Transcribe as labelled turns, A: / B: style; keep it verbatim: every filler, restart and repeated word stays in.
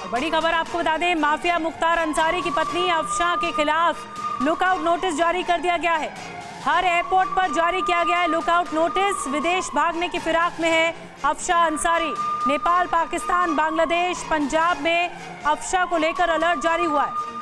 A: बड़ी खबर आपको बता दें, माफिया मुख्तार अंसारी की पत्नी अफशां के खिलाफ लुकआउट नोटिस जारी कर दिया गया है। हर एयरपोर्ट पर जारी किया गया है लुकआउट नोटिस। विदेश भागने की फिराक में है अफशां अंसारी। नेपाल, पाकिस्तान, बांग्लादेश, पंजाब में अफशां को लेकर अलर्ट जारी हुआ है।